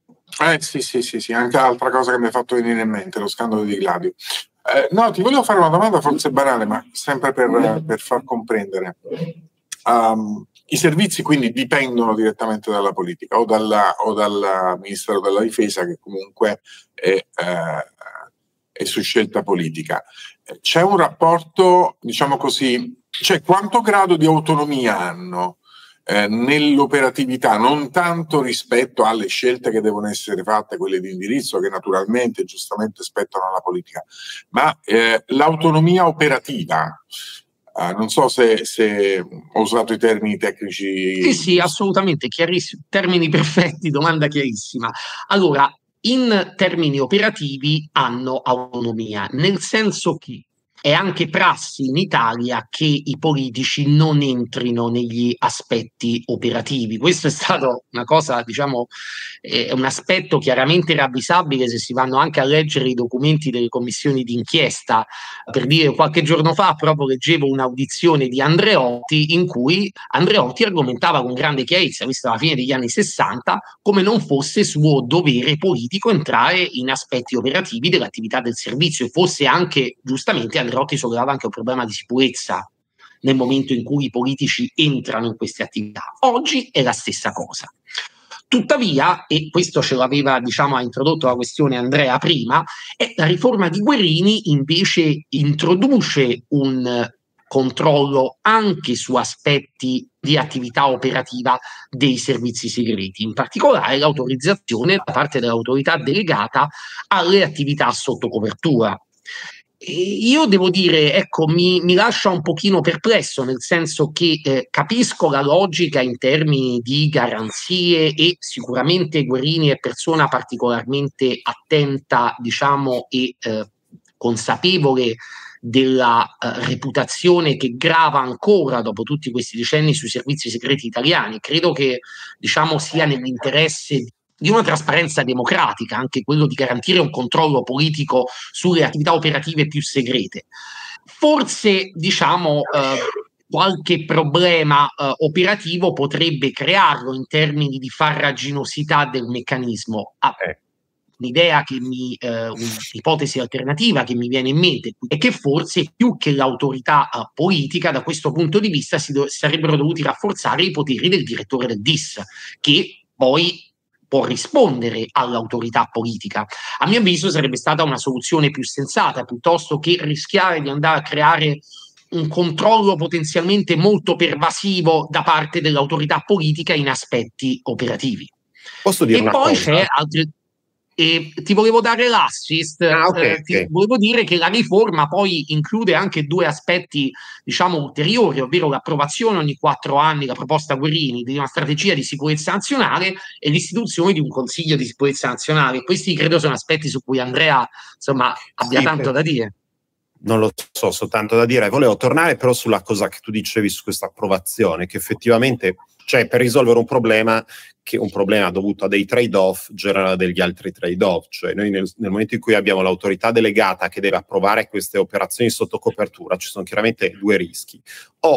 Sì, anche altra cosa che mi ha fatto venire in mente, lo scandalo di Gladio. No, ti volevo fare una domanda forse banale, ma sempre per far comprendere. I servizi quindi dipendono direttamente dalla politica o dal Ministero della Difesa, che comunque è su scelta politica. C'è un rapporto, diciamo così, cioè quanto grado di autonomia hanno nell'operatività, non tanto rispetto alle scelte che devono essere fatte, quelle di indirizzo, che naturalmente giustamente spettano alla politica, ma l'autonomia operativa. Non so se ho usato i termini tecnici.
Sì, assolutamente, chiarissimo. Termini perfetti, domanda chiarissima. Allora, in termini operativi hanno autonomia, nel senso che è anche prassi in Italia che i politici non entrino negli aspetti operativi. Questo è stato una cosa, diciamo, un aspetto chiaramente ravvisabile se si vanno anche a leggere i documenti delle commissioni d'inchiesta. Per dire, qualche giorno fa proprio leggevo un'audizione di Andreotti in cui Andreotti argomentava con grande chiarezza, vista la fine degli anni 60, come non fosse suo dovere politico entrare in aspetti operativi dell'attività del servizio, e fosse anche, giustamente, Andreotti sollevava anche un problema di sicurezza nel momento in cui i politici entrano in queste attività. Oggi è la stessa cosa. Tuttavia, e questo ce l'aveva, diciamo, ha introdotto la questione Andrea prima, la riforma di Guerini invece introduce un controllo anche su aspetti di attività operativa dei servizi segreti, in particolare l'autorizzazione da parte dell'autorità delegata alle attività sotto copertura. Io devo dire, ecco, mi lascia un pochino perplesso, nel senso che capisco la logica in termini di garanzie, e sicuramente Guerini è persona particolarmente attenta, diciamo, e consapevole della reputazione che grava ancora dopo tutti questi decenni sui servizi segreti italiani. Credo che, diciamo, sia nell'interesse di una trasparenza democratica, anche quello di garantire un controllo politico sulle attività operative più segrete. Forse, diciamo, qualche problema operativo potrebbe crearlo in termini di farraginosità del meccanismo. L'idea che un'ipotesi alternativa che mi viene in mente è che forse, più che l'autorità politica, da questo punto di vista sarebbero dovuti rafforzare i poteri del direttore del DIS, che poi può rispondere all'autorità politica. A mio avviso sarebbe stata una soluzione più sensata, piuttosto che rischiare di andare a creare un controllo potenzialmente molto pervasivo da parte dell'autorità politica in aspetti operativi.
Posso dire una
poi
cosa?
c'è altri. E ti volevo dare l'assist, volevo dire che la riforma poi include anche due aspetti, diciamo, ulteriori, ovvero l'approvazione ogni 4 anni, la proposta Guerini, di una strategia di sicurezza nazionale e l'istituzione di un Consiglio di sicurezza nazionale. Questi credo sono aspetti su cui Andrea, insomma, abbia tanto da dire.
Non lo so, soltanto da dire. Volevo tornare però sulla cosa che tu dicevi su questa approvazione, che effettivamente, cioè, per risolvere un problema dovuto a dei trade-off genera degli altri trade-off. Cioè noi nel momento in cui abbiamo l'autorità delegata che deve approvare queste operazioni sotto copertura, ci sono chiaramente due rischi: o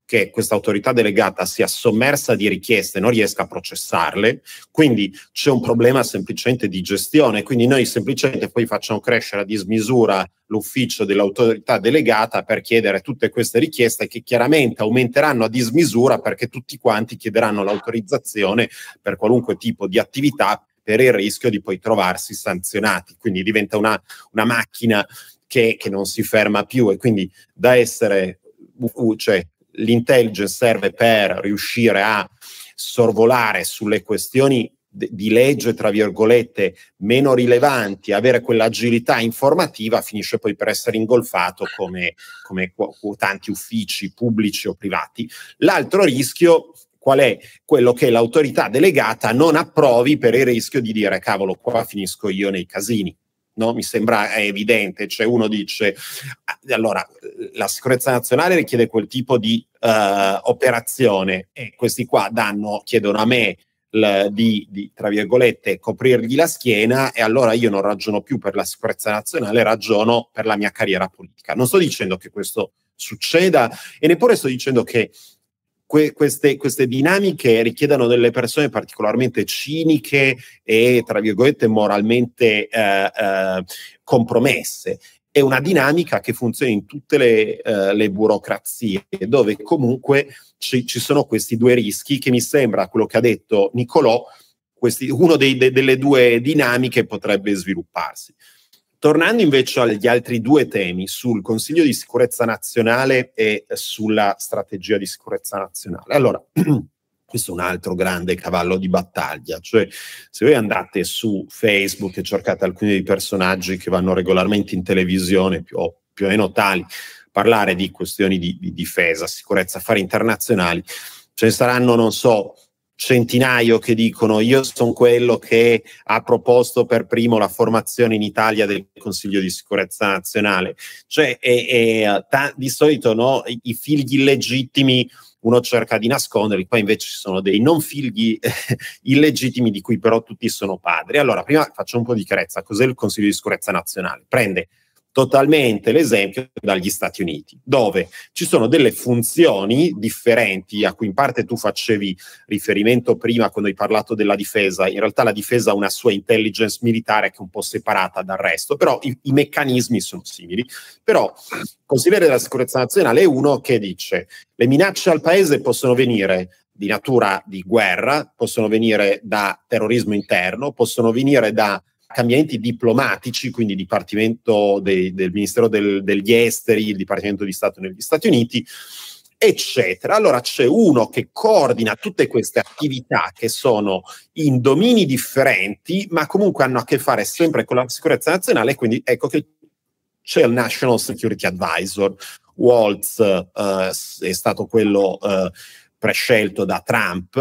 che questa autorità delegata sia sommersa di richieste e non riesca a processarle, quindi c'è un problema semplicemente di gestione, quindi noi semplicemente poi facciamo crescere a dismisura l'ufficio dell'autorità delegata per chiedere tutte queste richieste che chiaramente aumenteranno a dismisura perché tutti quanti chiederanno l'autorizzazione per qualunque tipo di attività per il rischio di poi trovarsi sanzionati, quindi diventa una macchina che non si ferma più, e quindi da essere, cioè l'intelligence serve per riuscire a sorvolare sulle questioni di legge, tra virgolette, meno rilevanti, avere quell'agilità informativa, finisce poi per essere ingolfato come tanti uffici pubblici o privati. L'altro rischio qual è? Quello che l'autorità delegata non approvi per il rischio di dire cavolo, qua finisco io nei casini. No? Mi sembra evidente, cioè uno dice allora la sicurezza nazionale richiede quel tipo di operazione e questi qua chiedono a me di tra virgolette coprirgli la schiena, e allora io non ragiono più per la sicurezza nazionale, ragiono per la mia carriera politica. Non sto dicendo che questo succeda e neppure sto dicendo che queste dinamiche richiedano delle persone particolarmente ciniche e, tra virgolette, moralmente compromesse. È una dinamica che funziona in tutte le burocrazie, dove comunque ci sono questi due rischi che mi sembra, quello che ha detto Nicolò, uno delle due dinamiche potrebbe svilupparsi. Tornando invece agli altri due temi, sul Consiglio di Sicurezza Nazionale e sulla strategia di sicurezza nazionale. Allora, questo è un altro grande cavallo di battaglia, cioè se voi andate su Facebook e cercate alcuni dei personaggi che vanno regolarmente in televisione, più o meno tali, parlare di questioni di difesa, sicurezza, affari internazionali, ce ne saranno, non so, centinaio che dicono io sono quello che ha proposto per primo la formazione in Italia del Consiglio di Sicurezza Nazionale. Cioè di solito no, i figli illegittimi uno cerca di nasconderli, poi invece ci sono dei non figli illegittimi di cui però tutti sono padri. Allora, prima faccio un po' di chiarezza. Cos'è il Consiglio di Sicurezza Nazionale? Prende totalmente l'esempio dagli Stati Uniti, dove ci sono delle funzioni differenti a cui in parte tu facevi riferimento prima quando hai parlato della difesa. In realtà la difesa ha una sua intelligence militare che è un po' separata dal resto, però i meccanismi sono simili. Però il consigliere della sicurezza nazionale è uno che dice le minacce al paese possono venire di natura di guerra, possono venire da terrorismo interno, possono venire da cambiamenti diplomatici, quindi Dipartimento del Ministero degli Esteri, il Dipartimento di Stato negli Stati Uniti, eccetera. Allora c'è uno che coordina tutte queste attività che sono in domini differenti, ma comunque hanno a che fare sempre con la sicurezza nazionale, quindi ecco che c'è il National Security Advisor. Waltz è stato quello prescelto da Trump,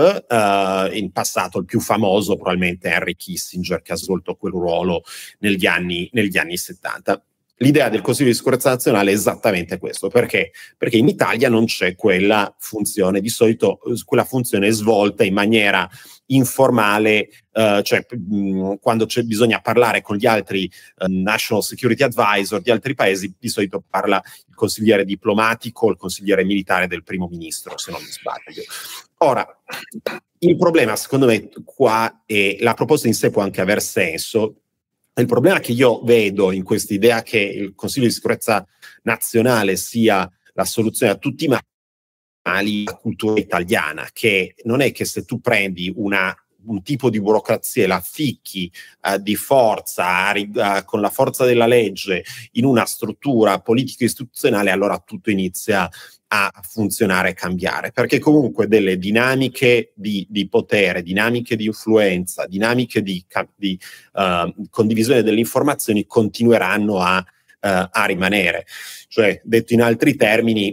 in passato il più famoso probabilmente Henry Kissinger, che ha svolto quel ruolo negli anni 70. L'idea del Consiglio di Sicurezza Nazionale è esattamente questo. Perché? Perché in Italia non c'è quella funzione, di solito quella funzione è svolta in maniera informale, cioè quando bisogna parlare con gli altri National Security Advisor di altri paesi, di solito parla il consigliere diplomatico o il consigliere militare del primo ministro, se non mi sbaglio. Ora, il problema secondo me qua è, la proposta in sé può anche aver senso. Il problema che io vedo in questa idea che il Consiglio di Sicurezza Nazionale sia la soluzione a tutti i mali, la cultura italiana, che non è che se tu prendi un tipo di burocrazia e la ficchi di forza, con la forza della legge, in una struttura politico-istituzionale, allora tutto inizia a funzionare e cambiare, perché comunque delle dinamiche di potere, dinamiche di influenza, dinamiche di condivisione delle informazioni continueranno a rimanere. Cioè, detto in altri termini,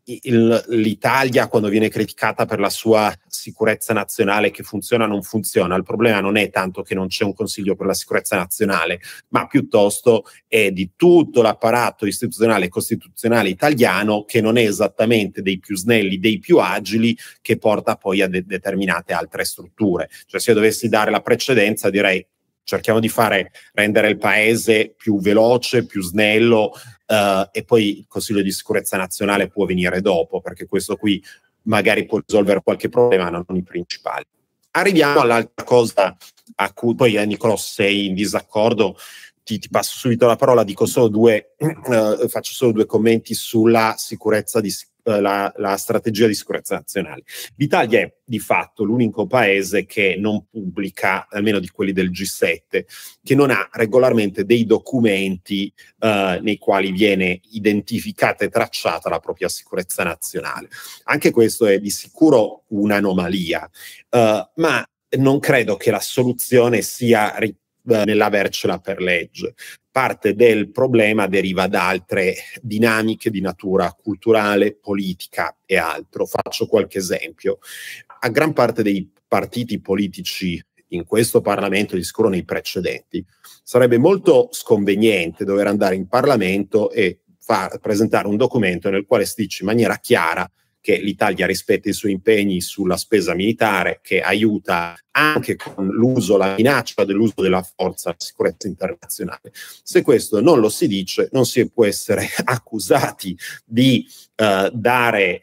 l'Italia, quando viene criticata per la sua sicurezza nazionale che funziona o non funziona, il problema non è tanto che non c'è un Consiglio per la sicurezza nazionale, ma piuttosto è di tutto l'apparato istituzionale e costituzionale italiano che non è esattamente dei più snelli, dei più agili, che porta poi a determinate altre strutture. Cioè, se io dovessi dare la precedenza, direi cerchiamo di rendere il paese più veloce, più snello, e poi il Consiglio di Sicurezza Nazionale può venire dopo, perché questo qui magari può risolvere qualche problema, non i principali. Arriviamo all'altra cosa a cui poi, Nicolò, sei in disaccordo, ti passo subito la parola, dico solo faccio solo due commenti sulla sicurezza la strategia di sicurezza nazionale. L'Italia è di fatto l'unico paese che non pubblica, almeno di quelli del G7, che non ha regolarmente dei documenti nei quali viene identificata e tracciata la propria sicurezza nazionale. Anche questo è di sicuro un'anomalia, ma non credo che la soluzione sia nell'avercela per legge. Parte del problema deriva da altre dinamiche di natura culturale, politica e altro. Faccio qualche esempio. A gran parte dei partiti politici in questo Parlamento, di sicuro nei precedenti, sarebbe molto sconveniente dover andare in Parlamento e presentare un documento nel quale si dice in maniera chiara che l'Italia rispetta i suoi impegni sulla spesa militare, che aiuta anche con la minaccia dell'uso della forza alla sicurezza internazionale. Se questo non lo si dice, non si può essere accusati di dare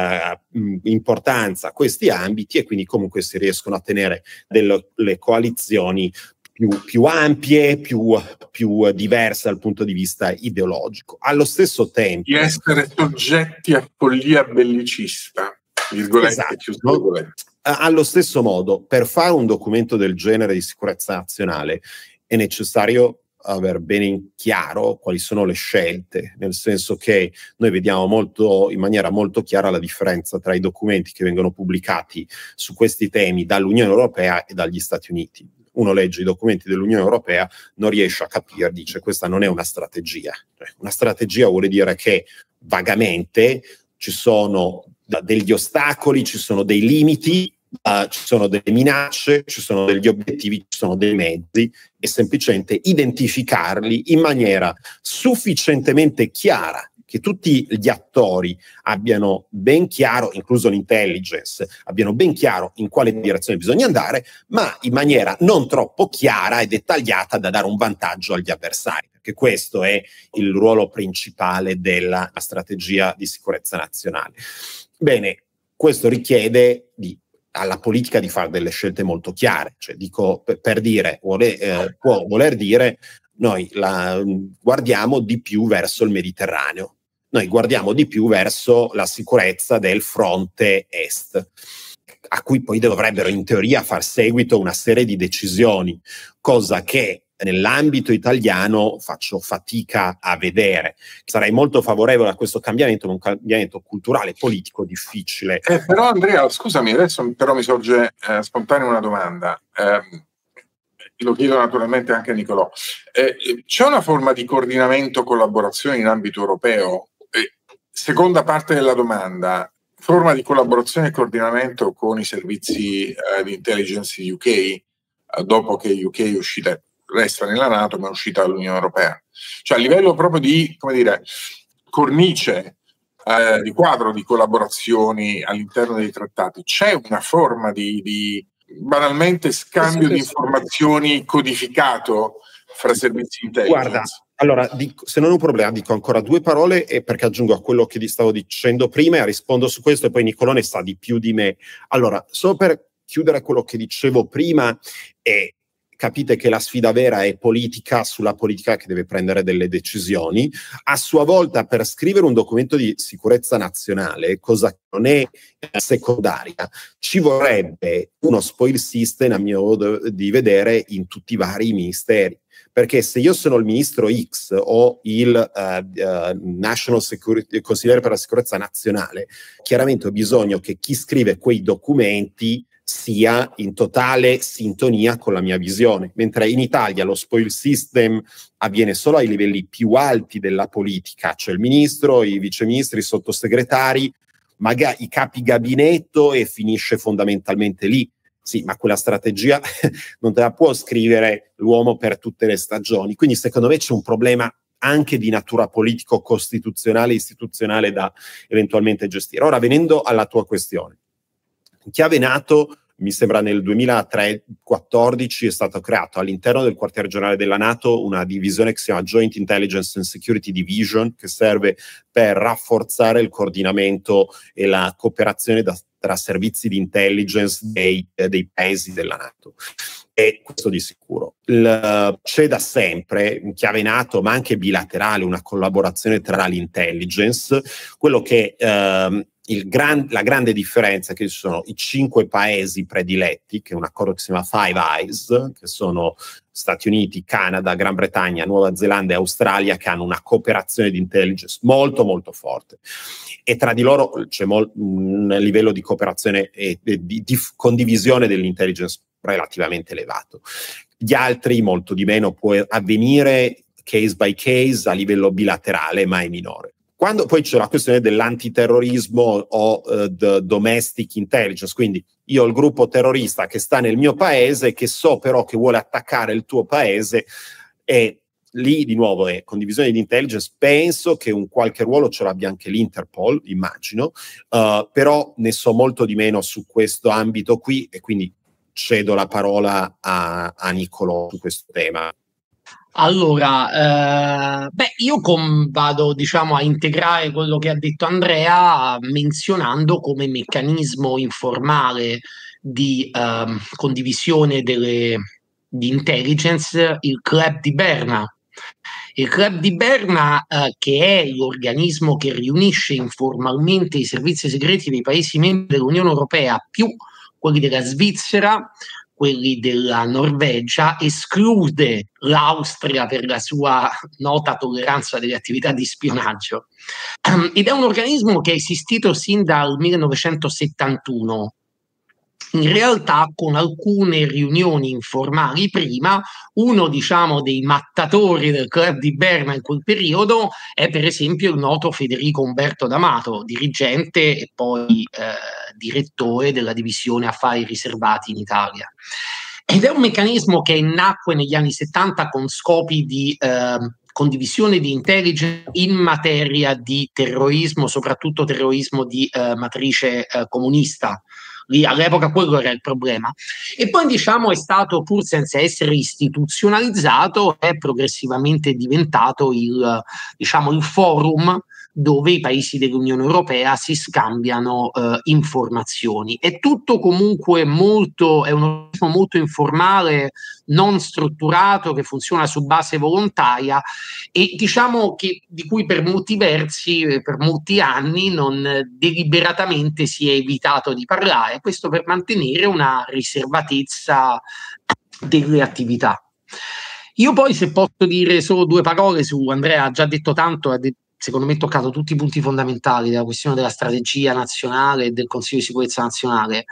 importanza a questi ambiti, e quindi comunque si riescono a tenere delle coalizioni più ampie, più diverse dal punto di vista ideologico. Allo stesso tempo,
di essere soggetti a follia bellicista, virgolette,
esatto,
chiuse virgolette.
Allo stesso modo, per fare un documento del genere di sicurezza nazionale è necessario aver bene in chiaro quali sono le scelte, nel senso che noi vediamo in maniera molto chiara la differenza tra i documenti che vengono pubblicati su questi temi dall'Unione Europea e dagli Stati Uniti. Uno legge i documenti dell'Unione Europea, non riesce a capire, dice questa non è una strategia. Una strategia vuole dire che vagamente ci sono degli ostacoli, ci sono dei limiti, ci sono delle minacce, ci sono degli obiettivi, ci sono dei mezzi, e semplicemente identificarli in maniera sufficientemente chiara che tutti gli attori abbiano ben chiaro, incluso l'intelligence, abbiano ben chiaro in quale direzione bisogna andare, ma in maniera non troppo chiara e dettagliata da dare un vantaggio agli avversari, perché questo è il ruolo principale della strategia di sicurezza nazionale. Bene, questo richiede alla politica di fare delle scelte molto chiare, cioè dico per dire, può voler dire noi guardiamo di più verso il Mediterraneo, noi guardiamo di più verso la sicurezza del fronte est, a cui poi dovrebbero in teoria far seguito una serie di decisioni, cosa che nell'ambito italiano faccio fatica a vedere. Sarei molto favorevole a questo cambiamento, ma un cambiamento culturale, politico difficile.
Però Andrea, scusami, adesso però mi sorge spontanea una domanda. Lo chiedo naturalmente anche a Nicolò. C'è una forma di coordinamento, collaborazione in ambito europeo? Seconda parte della domanda, forma di collaborazione e coordinamento con i servizi di intelligence di UK, dopo che UK resta nella NATO ma è uscita dall'Unione Europea. Cioè a livello proprio di, come dire, cornice, di quadro di collaborazioni all'interno dei trattati, c'è una forma di banalmente scambio di informazioni codificato fra servizi intelligence?
Guarda, allora, se non è un problema, dico ancora due parole perché aggiungo a quello che stavo dicendo prima e rispondo su questo, e poi Nicolò ne sa di più di me. Allora, solo per chiudere quello che dicevo prima, capite che la sfida vera è politica, sulla politica che deve prendere delle decisioni. A sua volta, per scrivere un documento di sicurezza nazionale, cosa che non è secondaria, ci vorrebbe uno spoil system, a mio modo di vedere, in tutti i vari ministeri. Perché se io sono il ministro X o il National Security, consigliere per la sicurezza nazionale, chiaramente ho bisogno che chi scrive quei documenti sia in totale sintonia con la mia visione, mentre in Italia lo spoil system avviene solo ai livelli più alti della politica, cioè il ministro, i viceministri, i sottosegretari, magari i capi gabinetto, e finisce fondamentalmente lì. Sì, ma quella strategia non te la può scrivere l'uomo per tutte le stagioni. Quindi secondo me c'è un problema anche di natura politico-costituzionale e istituzionale da eventualmente gestire. Ora, venendo alla tua questione. In chiave NATO, mi sembra nel 2014 è stato creato all'interno del quartier generale della NATO una divisione che si chiama Joint Intelligence and Security Division, che serve per rafforzare il coordinamento e la cooperazione tra servizi di intelligence dei paesi della NATO. E questo di sicuro. C'è da sempre, in chiave NATO, ma anche bilaterale, una collaborazione tra l'intelligence. Quello che la grande differenza è che ci sono i 5 paesi prediletti, che è un accordo che si chiama Five Eyes, che sono Stati Uniti, Canada, Gran Bretagna, Nuova Zelanda e Australia, che hanno una cooperazione di intelligence molto molto forte, e tra di loro c'è un livello di cooperazione e di condivisione dell'intelligence relativamente elevato. Gli altri molto di meno, può avvenire case by case a livello bilaterale, ma è minore. Quando poi c'è la questione dell'antiterrorismo o domestic intelligence, quindi io ho il gruppo terrorista che sta nel mio paese, che so però che vuole attaccare il tuo paese, e lì di nuovo è condivisione di intelligence. Penso che un qualche ruolo ce l'abbia anche l'Interpol, immagino, però ne so molto di meno su questo ambito qui, e quindi cedo la parola a Niccolò su questo tema.
Allora, io vado, diciamo, a integrare quello che ha detto Andrea, menzionando come meccanismo informale di condivisione di intelligence il Club di Berna. Il Club di Berna, che è l'organismo che riunisce informalmente i servizi segreti dei Paesi membri dell'Unione Europea, più quelli della Svizzera, quelli della Norvegia, esclude l'Austria per la sua nota tolleranza delle attività di spionaggio, ed è un organismo che è esistito sin dal 1971. In realtà, con alcune riunioni informali prima. Uno, diciamo, dei mattatori del Club di Berna in quel periodo è per esempio il noto Federico Umberto D'Amato, dirigente e poi direttore della divisione affari riservati in Italia. Ed è un meccanismo che nacque negli anni 70 con scopi di condivisione di intelligence in materia di terrorismo, soprattutto terrorismo di matrice comunista. Lì all'epoca quello era il problema, e poi, diciamo, è stato, pur senza essere istituzionalizzato, è progressivamente diventato il forum dove i paesi dell'Unione Europea si scambiano informazioni. È tutto comunque è un organismo molto informale, non strutturato, che funziona su base volontaria, e diciamo che di cui per molti versi, per molti anni, non deliberatamente si è evitato di parlare, questo per mantenere una riservatezza delle attività. Io poi, se posso dire solo 2 parole su Andrea, ha già detto tanto, secondo me ha toccato tutti i punti fondamentali della questione della strategia nazionale e del Consiglio di sicurezza nazionale.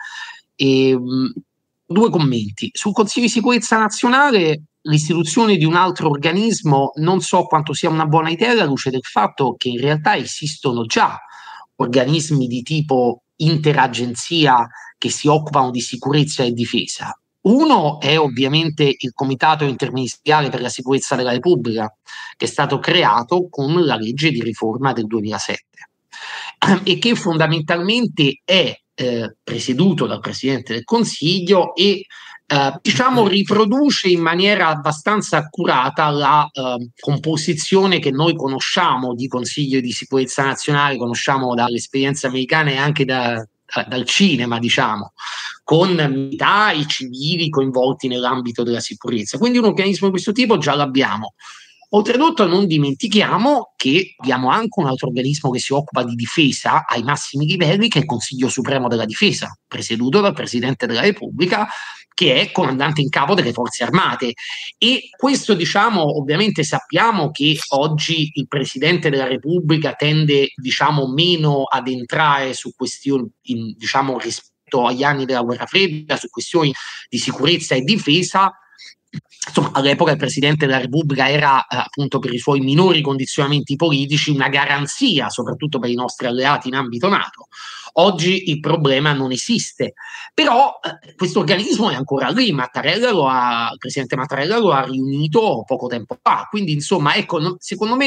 2 commenti. Sul Consiglio di sicurezza nazionale, l'istituzione di un altro organismo non so quanto sia una buona idea, alla luce del fatto che in realtà esistono già organismi di tipo interagenzia che si occupano di sicurezza e difesa. Uno è ovviamente il Comitato Interministeriale per la Sicurezza della Repubblica, che è stato creato con la legge di riforma del 2007 e che fondamentalmente è presieduto dal Presidente del Consiglio e diciamo riproduce in maniera abbastanza accurata la composizione che noi conosciamo di Consiglio di Sicurezza Nazionale, conosciamo dalle esperienze americane e anche dal cinema, diciamo, con militari, civili coinvolti nell'ambito della sicurezza. Quindi un organismo di questo tipo già l'abbiamo. Oltretutto non dimentichiamo che abbiamo anche un altro organismo che si occupa di difesa ai massimi livelli, che è il Consiglio Supremo della Difesa, presieduto dal Presidente della Repubblica, che è comandante in capo delle forze armate. E questo, diciamo, ovviamente sappiamo che oggi il Presidente della Repubblica tende, diciamo, meno ad entrare su questioni, diciamo, rispetto agli anni della Guerra Fredda, su questioni di sicurezza e difesa. Insomma, all'epoca il Presidente della Repubblica era appunto, per i suoi minori condizionamenti politici, una garanzia, soprattutto per i nostri alleati in ambito NATO. Oggi il problema non esiste, però questo organismo è ancora lì. Il Presidente Mattarella lo ha riunito poco tempo fa, quindi insomma, ecco, secondo me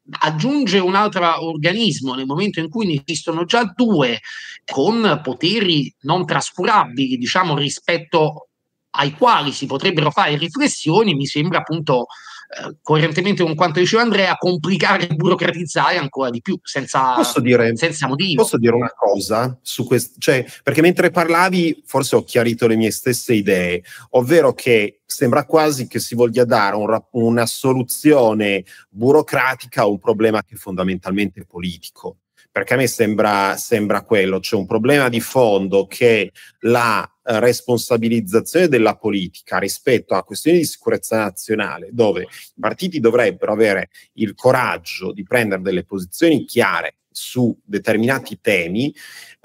aggiunge un altro organismo nel momento in cui ne esistono già due con poteri non trascurabili, diciamo, rispetto ai quali si potrebbero fare riflessioni, mi sembra appunto coerentemente con quanto diceva Andrea, complicare e burocratizzare ancora di più senza motivo.
Posso dire una cosa su questo? Cioè, perché mentre parlavi forse ho chiarito le mie stesse idee, ovvero che sembra quasi che si voglia dare una soluzione burocratica a un problema che è fondamentalmente politico. Perché a me sembra quello, c'è un problema di fondo che la responsabilizzazione della politica rispetto a questioni di sicurezza nazionale, dove i partiti dovrebbero avere il coraggio di prendere delle posizioni chiare su determinati temi,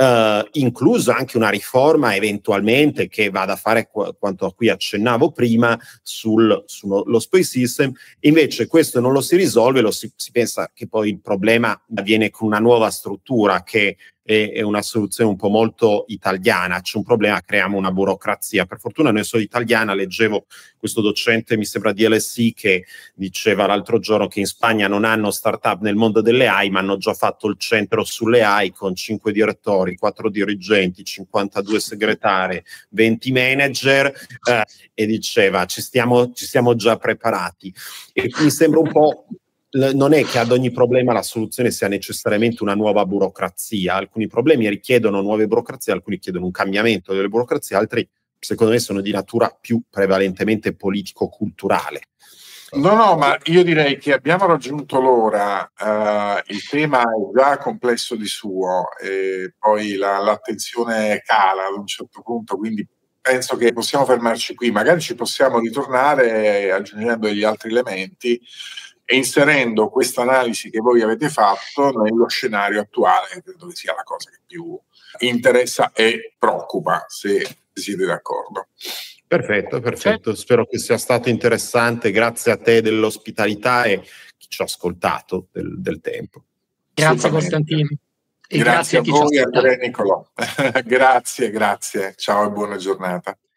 incluso anche una riforma eventualmente che vada a fare quanto a cui accennavo prima sullo spoil system. Invece questo non lo si risolve, si pensa che poi il problema avviene con una nuova struttura che è una soluzione un po' molto italiana. C'è un problema, creiamo una burocrazia. Per fortuna noi sono italiana, leggevo questo docente, mi sembra di LSI, che diceva l'altro giorno che in Spagna non hanno startup nel mondo delle AI, ma hanno già fatto il centro sulle AI con 5 direttori, 4 dirigenti, 52 segretari, 20 manager, e diceva ci siamo già preparati. E mi sembra un po', non è che ad ogni problema la soluzione sia necessariamente una nuova burocrazia. Alcuni problemi richiedono nuove burocrazie, alcuni chiedono un cambiamento delle burocrazie, altri secondo me sono di natura più prevalentemente politico-culturale.
No, ma io direi che abbiamo raggiunto l'ora, il tema è già complesso di suo, e poi l'attenzione cala ad un certo punto, quindi penso che possiamo fermarci qui, magari ci possiamo ritornare aggiungendo gli altri elementi e inserendo questa analisi che voi avete fatto nello scenario attuale, che credo che sia la cosa che più interessa e preoccupa, se siete d'accordo.
Perfetto. Spero che sia stato interessante. Grazie a te dell'ospitalità e chi ci ha ascoltato del tempo.
Grazie Costantino.
E grazie a voi, Andrea e Nicolò. Grazie. Ciao e buona giornata.